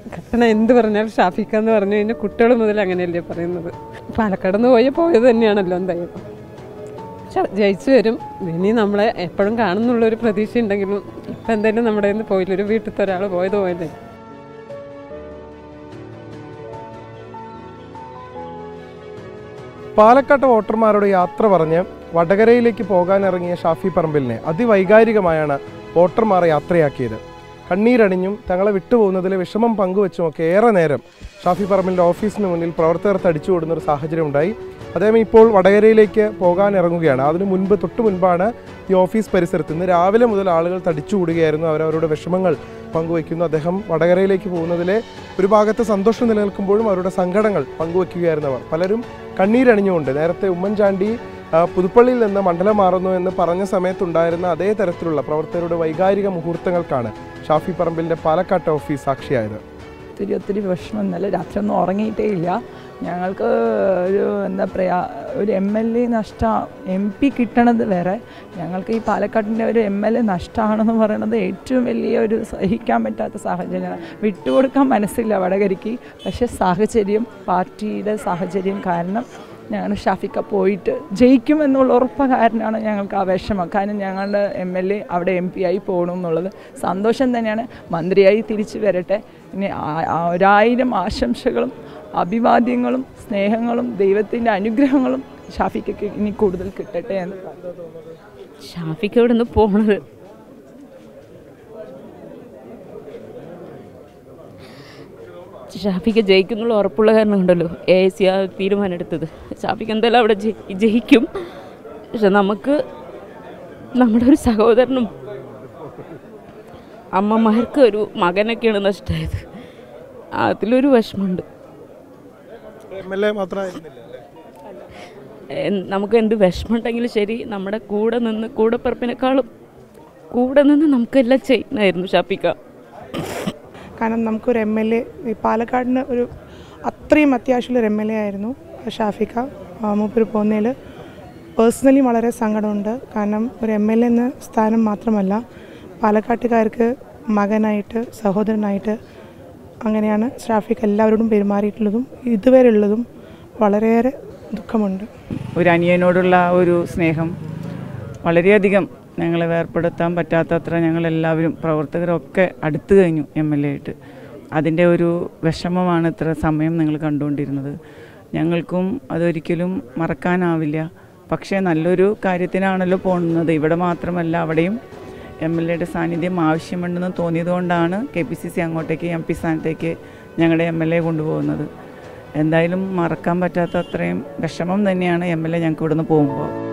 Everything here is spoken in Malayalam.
കട്ടണ എന്ത് പറഞ്ഞാലും ഷാഫിക്കാന്ന് പറഞ്ഞു കഴിഞ്ഞാൽ കുട്ടികൾ മുതൽ അങ്ങനെയല്ലേ പറയുന്നത്. പാലക്കാട് നിന്ന് പോയത് തന്നെയാണല്ലോ എന്തായാലും. ജയിച്ചു വരും. ഇനി നമ്മളെ എപ്പോഴും കാണുന്നുള്ളൊരു പ്രതീക്ഷ ഉണ്ടെങ്കിലും ഇപ്പം എന്തായാലും നമ്മുടെ നിന്ന് പോയില്ല. ഒരു വീട്ടിലത്തെ ഒരാൾ പോയതേ. പാലക്കാട്ട് വോട്ടർമാരോട് യാത്ര പറഞ്ഞ് വടകരയിലേക്ക് പോകാനിറങ്ങിയ ഷാഫി പറമ്പിലിനെ അതിവൈകാരികമായാണ് വോട്ടർമാർ യാത്രയാക്കിയത്. കണ്ണീരണിഞ്ഞും തങ്ങളെ വിട്ടുപോകുന്നതിൽ വിഷമം പങ്കുവെച്ചുമൊക്കെ ഏറെ നേരം ഷാഫി പറമ്പിലിൻ്റെ ഓഫീസിന് മുന്നിൽ പ്രവർത്തകർ തടിച്ചു കൂടുന്നൊരു സാഹചര്യം ഉണ്ടായി. അദ്ദേഹം ഇപ്പോൾ വടകരയിലേക്ക് പോകാനിറങ്ങുകയാണ്. അതിനു മുൻപ് തൊട്ട് മുൻപാണ് ഈ ഓഫീസ് പരിസരത്ത് ഇന്ന് രാവിലെ മുതൽ ആളുകൾ തടിച്ചുകൂടുകയായിരുന്നു. അവരവരുടെ വിഷമങ്ങൾ പങ്കുവയ്ക്കുന്നു. അദ്ദേഹം വടകരയിലേക്ക് പോകുന്നതിലെ ഒരു ഭാഗത്ത് സന്തോഷം നിലനിൽക്കുമ്പോഴും അവരുടെ സങ്കടങ്ങൾ പങ്കുവയ്ക്കുകയായിരുന്നവർ പലരും കണ്ണീരണിഞ്ഞുകൊണ്ട് നേരത്തെ ഉമ്മൻചാണ്ടി പുതുപ്പള്ളിയിൽ നിന്ന് മണ്ഡലം മാറുന്നു എന്ന് പറഞ്ഞ സമയത്തുണ്ടായിരുന്ന അതേ തരത്തിലുള്ള പ്രവർത്തകരുടെ വൈകാരിക മുഹൂർത്തങ്ങൾക്കാണ് ഷാഫി പറമ്പിലിൻ്റെ പാലക്കാട്ടെ ഓഫീസ് സാക്ഷിയായത്. ഒത്തിരി വിഷമം. ഇന്നലെ രാത്രി ഒന്നും ഉറങ്ങിയിട്ടേ ഇല്ല. ഞങ്ങൾക്ക് എന്താ പറയുക, ഒരു MLA നഷ്ടം, MP കിട്ടണത് വേറെ, ഞങ്ങൾക്ക് ഈ പാലക്കാടിൻ്റെ ഒരു MLA നഷ്ടമാണെന്ന് പറയുന്നത് ഏറ്റവും വലിയ ഒരു സഹിക്കാൻ പറ്റാത്ത സാഹചര്യമാണ്. വിട്ടുകൊടുക്കാൻ മനസ്സില്ല വടകരയ്ക്ക്. പക്ഷേ സാഹചര്യം, പാർട്ടിയുടെ സാഹചര്യം കാരണം ഞങ്ങൾ ഷാഫിക്ക പോയിട്ട് ജയിക്കുമെന്നുള്ള ഉറപ്പ് കാരണമാണ് ഞങ്ങൾക്ക് ആ വിഷമം. കാരണം ഞങ്ങളുടെ MLA അവിടെ MP ആയി പോകണമെന്നുള്ളത് സന്തോഷം തന്നെയാണ്. മന്ത്രിയായി തിരിച്ചു വരട്ടെ. ഇനി 1000 ആശംസകളും അഭിവാദ്യങ്ങളും സ്നേഹങ്ങളും ദൈവത്തിൻ്റെ അനുഗ്രഹങ്ങളും ഷാഫിക്കയ്ക്ക് ഇനി കൂടുതൽ കിട്ടട്ടെ എന്ന്. ഷാഫിക്ക് ഇവിടെ നിന്ന് പോണത് ഷാഫിക്ക് ജയിക്കുന്നുള്ള ഉറപ്പുള്ള കാരണം ഉണ്ടല്ലോ AIC ആ തീരുമാനം എടുത്തത്. ഷാഫിക്ക് എന്തായാലും അവിടെ ജയിക്കും. പക്ഷെ നമുക്ക് നമ്മുടെ ഒരു സഹോദരനും അമ്മമാർക്ക് ഒരു മകനൊക്കെയാണ് നഷ്ടമായത്. അതിലൊരു വിഷമമുണ്ട്. നമുക്ക് എന്ത് വിഷമമുണ്ടെങ്കിലും ശരി, നമ്മുടെ കൂടെപ്പിറപ്പിനേക്കാളും കൂടെ നിന്ന് നമുക്കെല്ലാം ചെയ്യുന്നതായിരുന്നു ഷാഫിക്ക. കാരണം നമുക്കൊരു MLA, ഈ പാലക്കാടിന് ഒരു അത്രയും അത്യാവശ്യമുള്ളൊരു MLA ആയിരുന്നു ഷാഫിക്ക. മൂപ്പര് പോകുന്നതിൽ പേഴ്സണലി വളരെ സങ്കടമുണ്ട്. കാരണം ഒരു MLA എന്ന സ്ഥാനം മാത്രമല്ല, പാലക്കാട്ടുകാർക്ക് മകനായിട്ട്, സഹോദരനായിട്ട് അങ്ങനെയാണ് ഷാഫിക്ക എല്ലാവരോടും പെരുമാറിയിട്ടുള്ളതും ഇതുവരെയുള്ളതും. വളരെയേറെ ദുഃഖമുണ്ട്. ഒരു അനിയനോടുള്ള ഒരു സ്നേഹം വളരെയധികം ഞങ്ങളെ വേർപ്പെടുത്താൻ പറ്റാത്തത്ര ഞങ്ങളെല്ലാവരും പ്രവർത്തകരൊക്കെ അടുത്തു കഴിഞ്ഞു MLA ആയിട്ട്. അതിൻ്റെ ഒരു വിഷമമാണ് ഇത്ര സമയം നിങ്ങൾ കണ്ടുകൊണ്ടിരുന്നത്. ഞങ്ങൾക്കും അതൊരിക്കലും മറക്കാനാവില്ല. പക്ഷേ നല്ലൊരു കാര്യത്തിനാണല്ലോ പോകുന്നത്. ഇവിടെ മാത്രമല്ല, അവിടെയും MLAയുടെ സാന്നിധ്യം ആവശ്യമുണ്ടെന്ന് തോന്നിയതുകൊണ്ടാണ് KPCC അങ്ങോട്ടേക്ക് MP സ്ഥാനത്തേക്ക് ഞങ്ങളുടെ MLA കൊണ്ടുപോകുന്നത്. എന്തായാലും മറക്കാൻ പറ്റാത്ത അത്രയും വിഷമം തന്നെയാണ് MLA ഞങ്ങൾക്ക് ഇവിടുന്ന് പോകുമ്പോൾ.